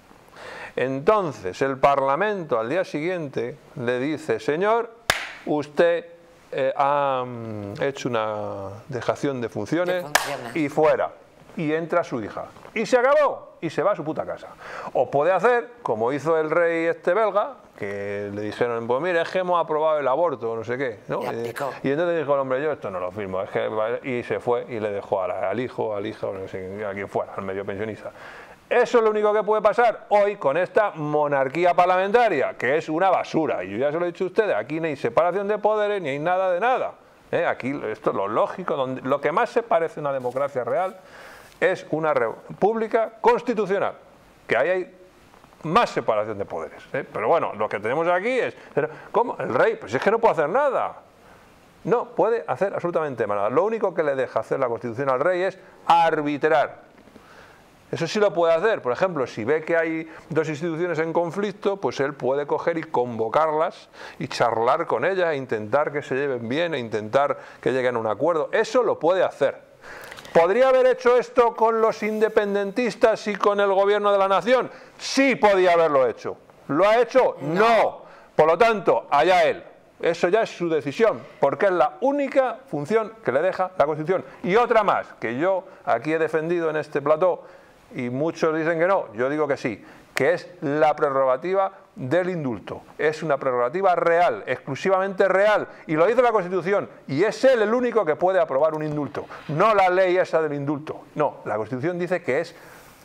entonces el Parlamento al día siguiente le dice, señor, usted ha hecho una dejación de funciones y fuera, y entra su hija, y se acabó, y se va a su puta casa. O puede hacer, como hizo el rey belga, que le dijeron, pues mire, es que hemos aprobado el aborto, no sé qué, ¿no? Y entonces dijo el hombre, yo esto no lo firmo, es que... y se fue y le dejó al hijo, al hija, o no sé, a quien fuera, al medio pensionista. Eso es lo único que puede pasar hoy con esta monarquía parlamentaria, que es una basura. Y yo ya se lo he dicho a ustedes, aquí no hay separación de poderes, ni hay nada de nada. Aquí esto es lo lógico, lo que más se parece a una democracia real es una república constitucional, que ahí hay más separación de poderes. Pero bueno, lo que tenemos aquí es, ¿cómo? El rey, pues es que no puede hacer nada. No puede hacer absolutamente nada. Lo único que le deja hacer la Constitución al rey es arbitrar. Eso sí lo puede hacer. Por ejemplo, si ve que hay 2 instituciones en conflicto, pues él puede coger y convocarlas y charlar con ellas e intentar que se lleven bien e intentar que lleguen a un acuerdo. Eso lo puede hacer. ¿Podría haber hecho esto con los independentistas y con el gobierno de la nación? Sí podía haberlo hecho. ¿Lo ha hecho? No. Por lo tanto, allá él. Eso ya es su decisión, porque es la única función que le deja la Constitución. Y otra más, que yo aquí he defendido en este plató, y muchos dicen que no, yo digo que sí, que es la prerrogativa del indulto. Es una prerrogativa real, exclusivamente real, y lo dice la Constitución, y es él el único que puede aprobar un indulto, no la ley esa del indulto. No, la Constitución dice que es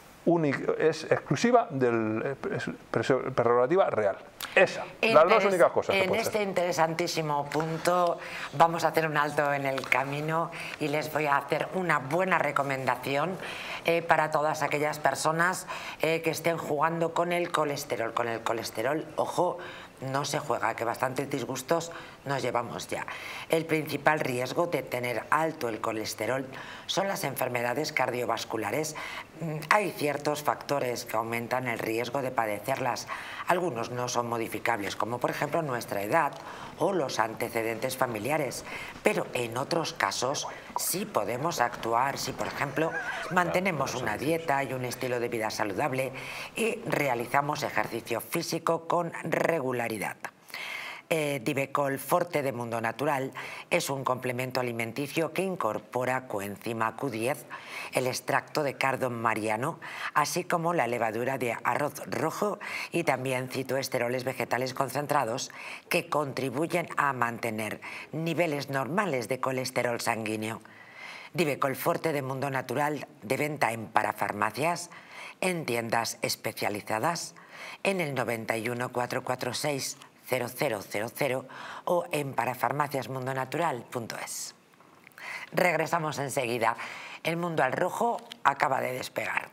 exclusiva del prerrogativa real. Esa, las 2 únicas cosas. En este interesantísimo punto vamos a hacer un alto en el camino y les voy a hacer una buena recomendación para todas aquellas personas que estén jugando con el colesterol. Con el colesterol, ojo, no se juega, que bastantes disgustos nos llevamos ya. El principal riesgo de tener alto el colesterol son las enfermedades cardiovasculares. Hay ciertos factores que aumentan el riesgo de padecerlas. Algunos no son modificables, como por ejemplo nuestra edad o los antecedentes familiares, pero en otros casos sí podemos actuar si, por ejemplo, mantenemos una dieta y un estilo de vida saludable y realizamos ejercicio físico con regularidad. Divecol Forte de Mundo Natural es un complemento alimenticio que incorpora coenzima Q10, el extracto de cardo mariano, así como la levadura de arroz rojo y también citoesteroles vegetales concentrados que contribuyen a mantener niveles normales de colesterol sanguíneo. Divecol Forte de Mundo Natural, de venta en parafarmacias, en tiendas especializadas, en el 91 446 0000 o en parafarmaciasmundonatural.es. Regresamos enseguida. El mundo al rojo acaba de despegar.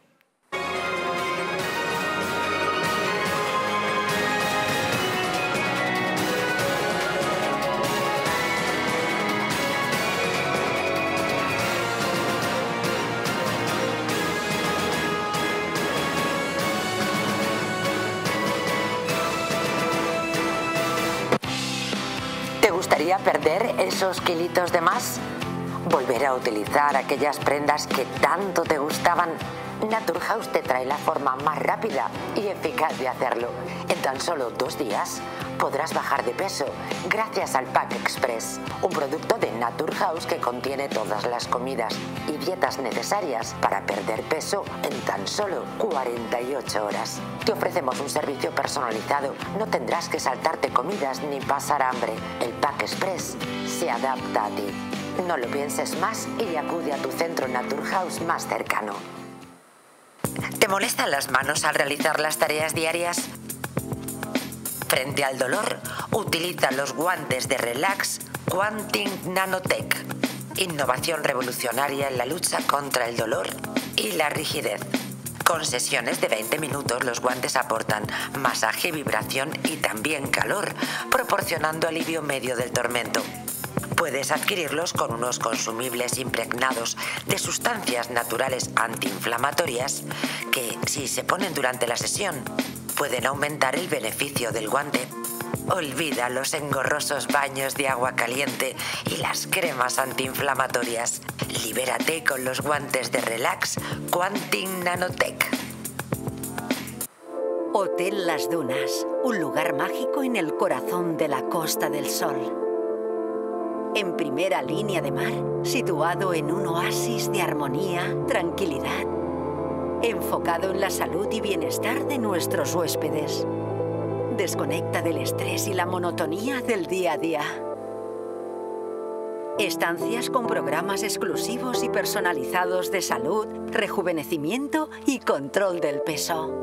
¿Te gustaría perder esos kilitos de más? ¿Volver a utilizar aquellas prendas que tanto te gustaban? Naturhaus te trae la forma más rápida y eficaz de hacerlo. En tan solo 2 días podrás bajar de peso gracias al Pack Express, un producto de Naturhaus que contiene todas las comidas y dietas necesarias para perder peso en tan solo 48 horas. Te ofrecemos un servicio personalizado, no tendrás que saltarte comidas ni pasar hambre. El Pack Express se adapta a ti. No lo pienses más y acude a tu centro Naturhaus más cercano. ¿Te molestan las manos al realizar las tareas diarias? Frente al dolor, utiliza los guantes de Relax Quanting Nanotech. Innovación revolucionaria en la lucha contra el dolor y la rigidez. Con sesiones de 20 minutos, los guantes aportan masaje, vibración y también calor, proporcionando alivio medio del tormento. Puedes adquirirlos con unos consumibles impregnados de sustancias naturales antiinflamatorias que, si se ponen durante la sesión, pueden aumentar el beneficio del guante. Olvida los engorrosos baños de agua caliente y las cremas antiinflamatorias. Libérate con los guantes de relax Quantum Nanotech. Hotel Las Dunas, un lugar mágico en el corazón de la Costa del Sol. En primera línea de mar, situado en un oasis de armonía, tranquilidad, enfocado en la salud y bienestar de nuestros huéspedes. Desconecta del estrés y la monotonía del día a día. Estancias con programas exclusivos y personalizados de salud, rejuvenecimiento y control del peso.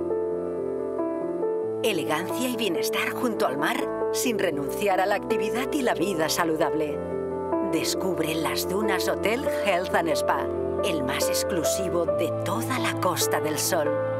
Elegancia y bienestar junto al mar, sin renunciar a la actividad y la vida saludable. Descubre Las Dunas Hotel Health and Spa, el más exclusivo de toda la Costa del Sol.